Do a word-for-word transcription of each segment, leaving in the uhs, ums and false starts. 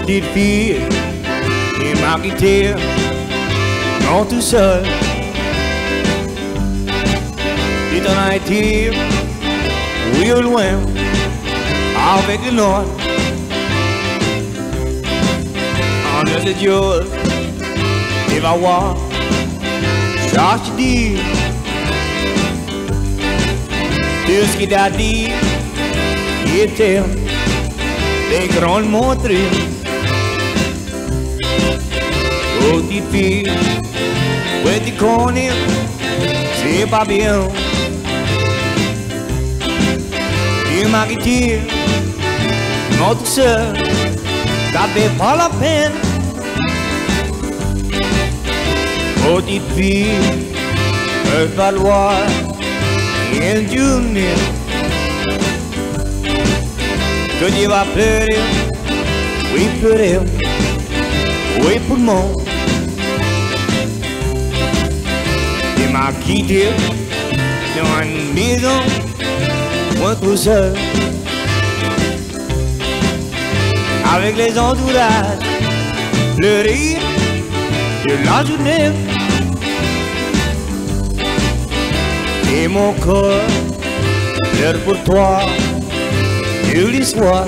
Petite fille qui m'a quitté, non tout seul. Tu t'en as été, oui au loin, avec le nord. En de Dieu, tu vas voir, ça je dis. Tout ce qu'il t'a dit, il était des grandes montrées. Petite fille, ouais tu connais, c'est pas bien. Tu m'as quitté, non tout seul, t'avais pas la peine. Petite fille, peut falloir une journée que tu vas pleurer, oui pleurer, oui pour le monde. Tu m'as quitté dans une maison, moi tout seul, avec les entourages, le rire de la journée. Et mon corps pleure pour toi tous les soirs.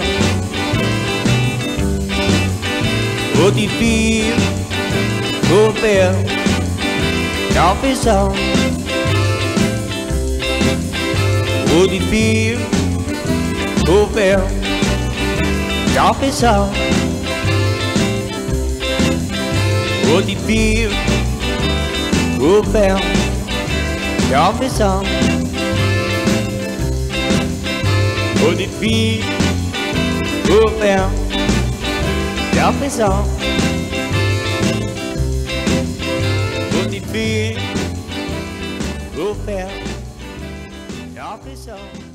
Petite fille, au père, t'as fait ça. Petite fille, au père, t'as fait ça. Petite fille, au père, t'as fait ça. Petite fille, au père, t'as fait ça. Petite fille, au père, t'as fait ça.